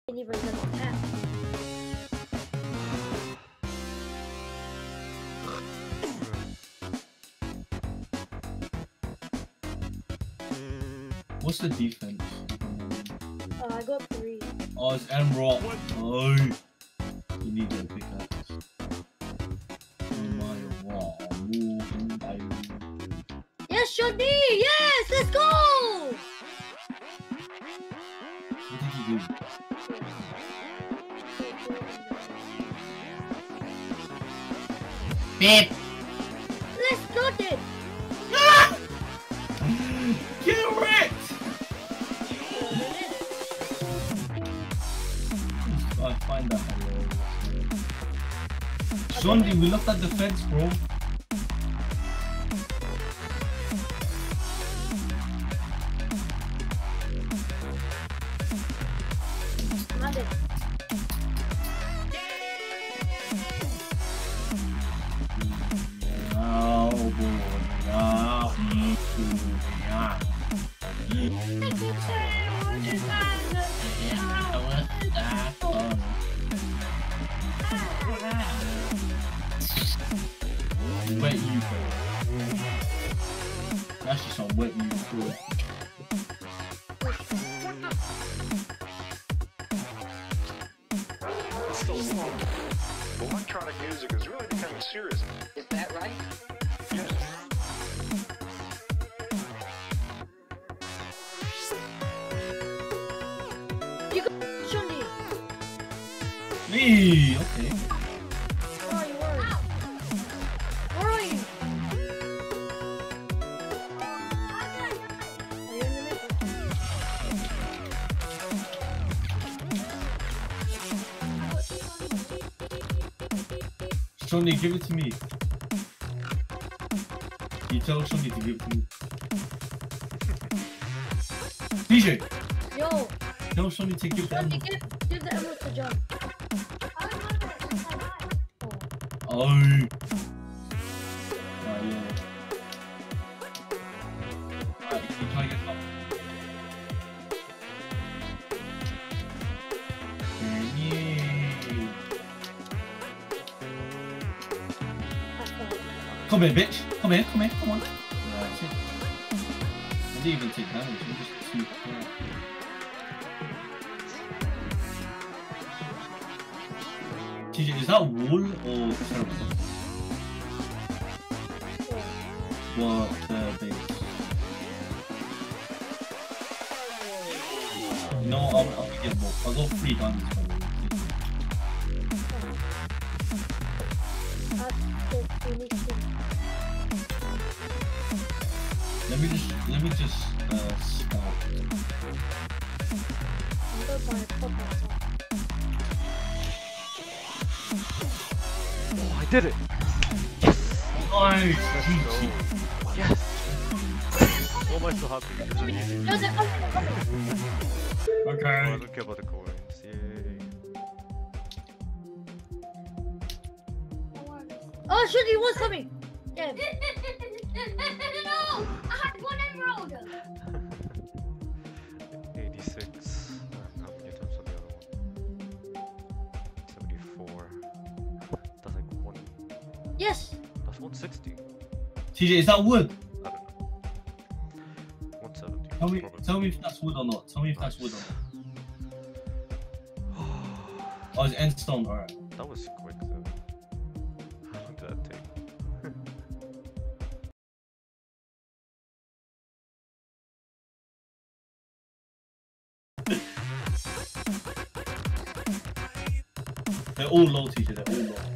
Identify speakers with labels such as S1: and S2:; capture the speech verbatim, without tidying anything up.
S1: Never even on that.
S2: What's the defense?
S1: Uh, I got three.
S2: Oh, it's Emerald. Oh, you need a pickaxe.
S1: Yes, Shoddy! Yes, let's go!
S2: What did you do? Beep!
S1: Let's go then!
S2: Ah! Get wrecked! I find that hilarious. Shondi, we looked at the fence, bro. Wet you, bro. That's just on wet you, bro.
S3: Electronic music is really becoming serious.
S4: Is that right?
S3: Yes.
S1: You got Shoddy!
S2: Me, okay.
S1: Where are you? Where are you? Where are you? Are you in the middle?
S2: Shondi, give it to me. You tell Shondi to give it to me. D J!
S1: Yo!
S2: Tell Shondi to give the
S1: Shoddy,
S2: emerald.
S1: give, give the emerald to John.
S2: Oh. Oh, yeah. Alright, you try to get up. Come here, bitch. Come here, come here, come on. Yeah, that's it. I didn't even take damage, you're just too quick. T J, is that wool or terrace? What, the base? No, I'll, I'll get both. I'll go three diamonds for you. Let me just, let me just, uh, stop.
S5: Oh, I did it!
S2: Nice!
S5: Yes! Oh, am I so happy?
S2: Okay.
S5: Oh, I don't care about the coins. Yay.
S1: Oh, Shoddy, what's coming? Yeah.
S6: No! I had one emerald!
S5: eighty-six. Uh, how many times on the other one? seventy-four. That's like one.
S1: Yes!
S5: That's one sixty.
S2: T J, is that wood?
S5: I don't know. one seventy.
S2: Tell me,
S5: probably.
S2: tell me if that's wood or not. Tell me if that's wood or not. Oh, it's endstone, alright.
S5: That was quick though. How long did that take?
S2: They're all low, T J, they're all low.